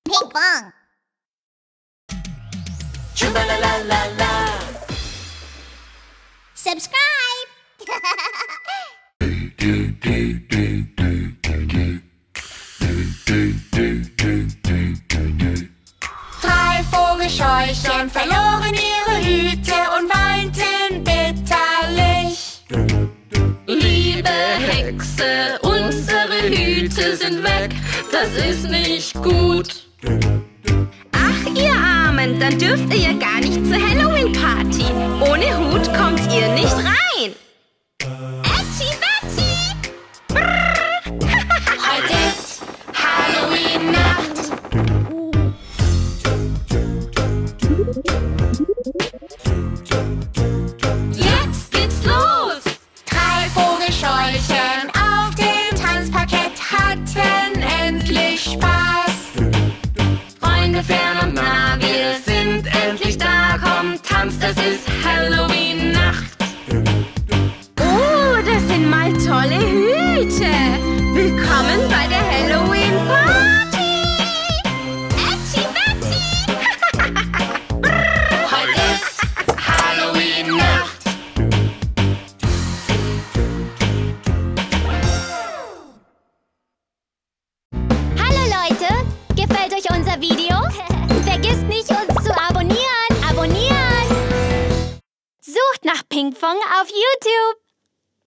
Pinkfong. Tschüss-la-la-la-la. Subscribe. Drei Vogelscheuchen verloren ihre Hüte und weinten bitterlich. Liebe Hexe, unsere Hüte sind weg, das ist nicht gut. Ach, ihr Armen, dann dürft ihr ja gar nicht zur Halloween-Party. Ohne Hut kommt ihr nicht rein. Ätschi-bätschi. Heute ist Halloween-Nacht. Jetzt geht's los. Drei Vogelscheuchen auf dem Tanzparkett hatten endlich Spaß. Freunde fern und nah, wir sind endlich da. Kommt, tanzt, es ist Halloween-Nacht. Oh, das sind mal tolle Hüte. Willkommen bei der Halloween-Party. Ätschi-bätschi. Heute ist Halloween-Nacht. Hallo Leute, gefällt euch unser Video? Vergisst nicht, uns zu abonnieren. Abonnieren! Sucht nach Pinkfong auf YouTube.